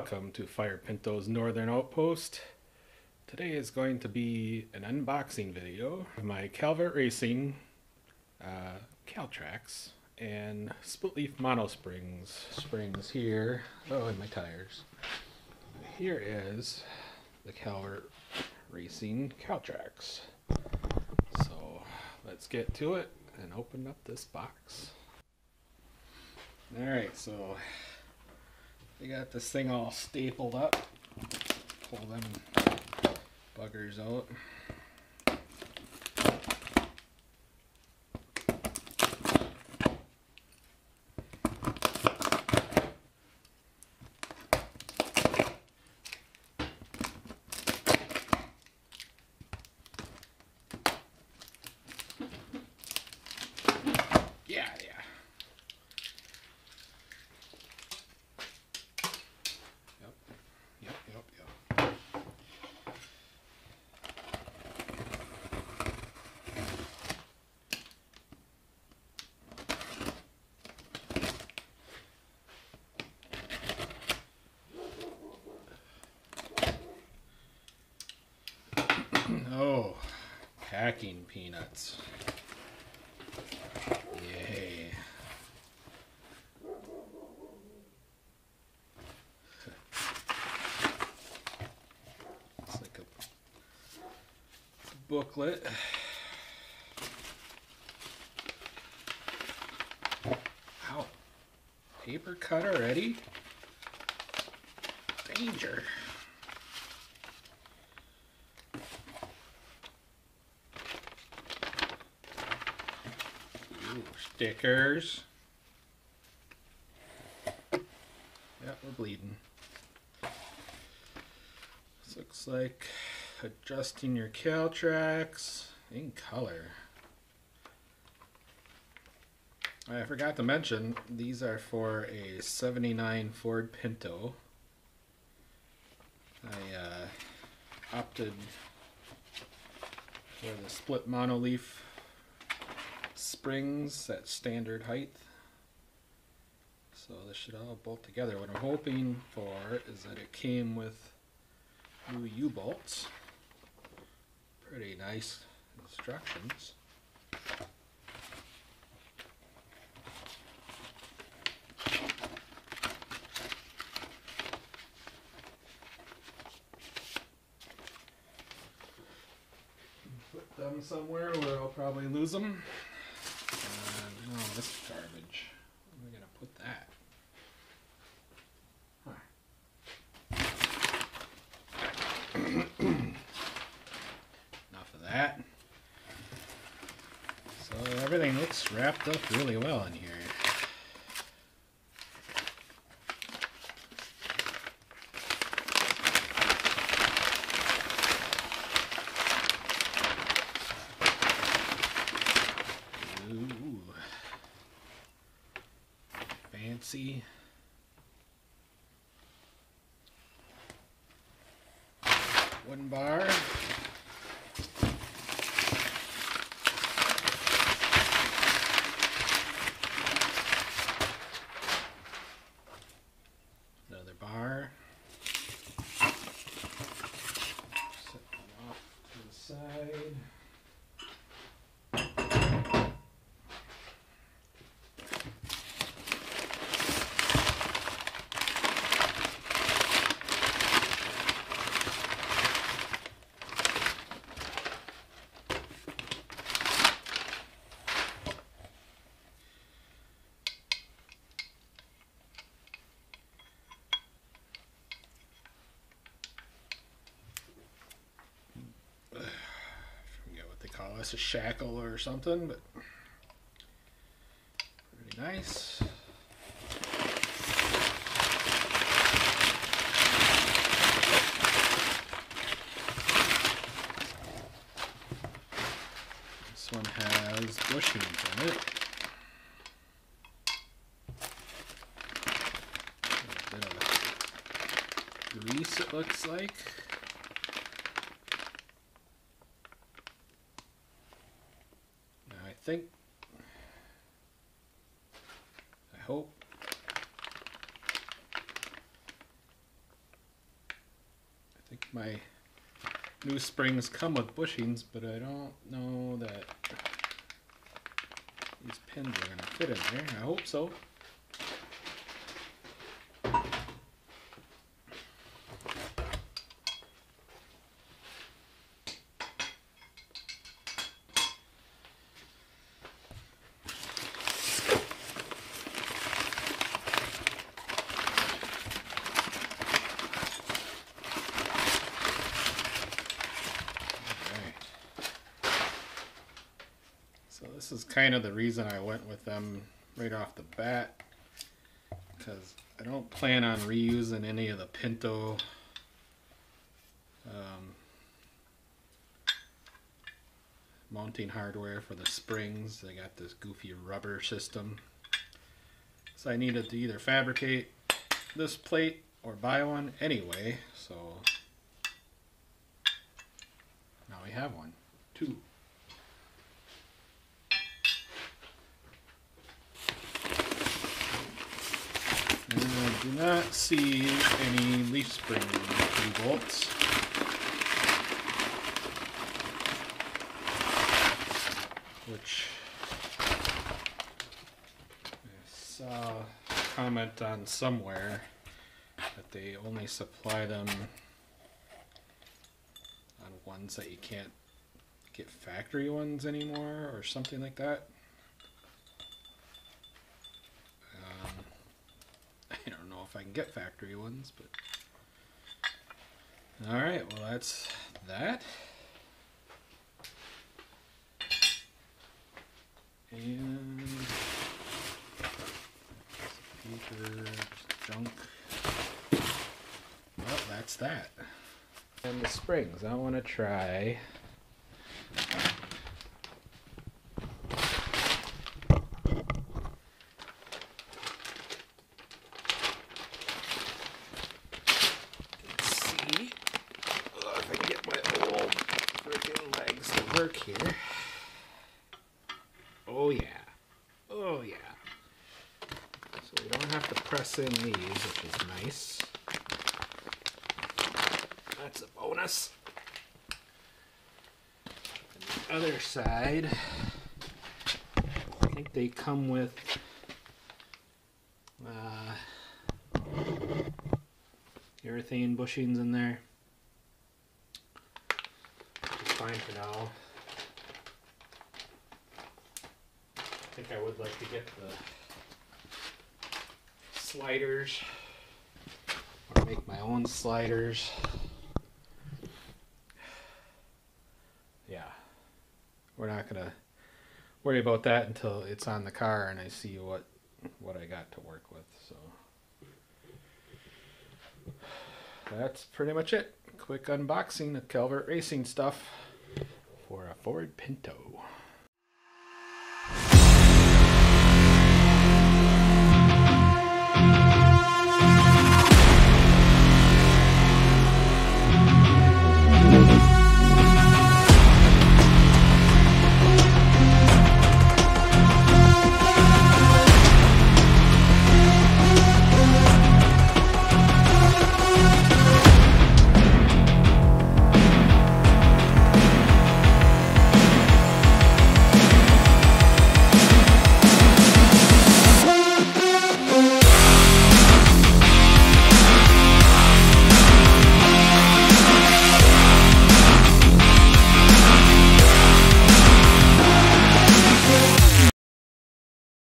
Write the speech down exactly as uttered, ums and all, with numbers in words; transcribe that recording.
Welcome to Ford Pinto's Northern Outpost. Today is going to be an unboxing video of my Calvert Racing uh, Caltracs and split leaf mono springs. Springs here. Oh, and my tires. Here is the Calvert Racing Caltracs. So let's get to it and open up this box. Alright, so they got this thing all stapled up. Pull them buggers out. Yeah, yeah. Yep, yep, yep. Oh, packing peanuts. Yay. It's like a booklet. Ow. Paper cut already? Danger. Ooh, stickers. Yep, we're bleeding. This looks like adjusting your Caltracs in color. I forgot to mention, these are for a seventy-nine Ford Pinto. I uh, opted for the split monoleaf springs at standard height. So this should all bolt together. What I'm hoping for is that it came with new U-bolts. Pretty nice instructions. Put them somewhere where I'll probably lose them. And, oh, this is garbage. Where am I going to put that? Enough of that. So everything looks wrapped up really well in here. Ooh. Fancy. Wooden bar. Another bar. Set them off to the side. Call this a shackle or something, but pretty nice. This one has bushings in it. A bit of grease, it looks like. I think, I hope my new springs come with bushings, but I don't know that these pins are going to fit in there. I hope so. So this is kind of the reason I went with them right off the bat, because I don't plan on reusing any of the Pinto um, mounting hardware for the springs. They got this goofy rubber system, so I needed to either fabricate this plate or buy one anyway, so now we have one, two. And I do not see any leaf spring bolts. Which I saw a comment on somewhere that they only supply them on ones that you can't get factory ones anymore or something like that. I don't know if I can get factory ones, but alright, well that's that. And paper, junk. Well, that's that. And the springs, I want to try work here. Oh yeah. Oh yeah. So we don't have to press in these, which is nice. That's a bonus. And the other side, I think they come with uh, urethane bushings in there. Fine for now. I think I would like to get the sliders, or make my own sliders. Yeah, we're not gonna worry about that until it's on the car and I see what what I got to work with. So that's pretty much it. Quick unboxing of Calvert Racing stuff for a Ford Pinto.